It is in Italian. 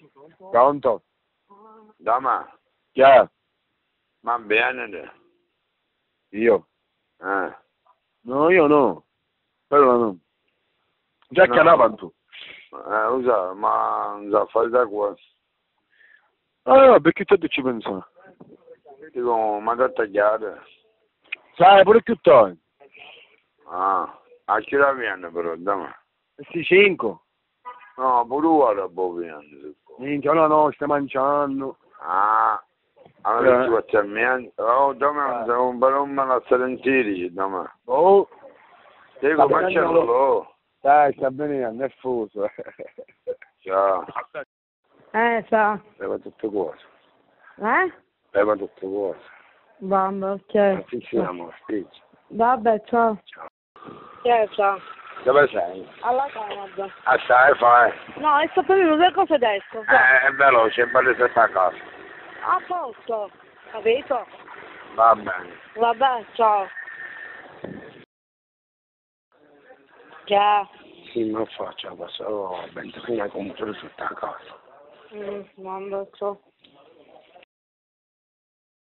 Pronto? Dama, Chi è? ma bene. Io? No, io no. Però no. Già No. chiamava tu. Usa, ma non sa fare da qua. Ah, perché te ci pensa? Dico, ma da tagliare. Sai, pure più tardi. A che ora viene però, dama? Questi 5. No, pure ora poi viene. Minchia, no, stai mangiando. Allora ci facciamo niente. Oh, dama, devo comprare un malazzare in Siri, dama. Oh, Dico, ma c'è lo. dai, sta bene, nervoso. Ciao. Sa. Leva tutte cose. Eh? Leva tutte cose. Vabbè, ok. Ci siamo, spicci. Vabbè, ciao. Ciao. Ciao. Dove sei? Alla Canada. Stai, fai. No, sto prendendo due cose adesso. È veloce, è bello se sta a casa. A posto. Capito? Va bene. Vabbè, ciao. Ciao. Sì, ma faccio, passerò 20 fino a comprare tutta la casa. Vabbè, ciao.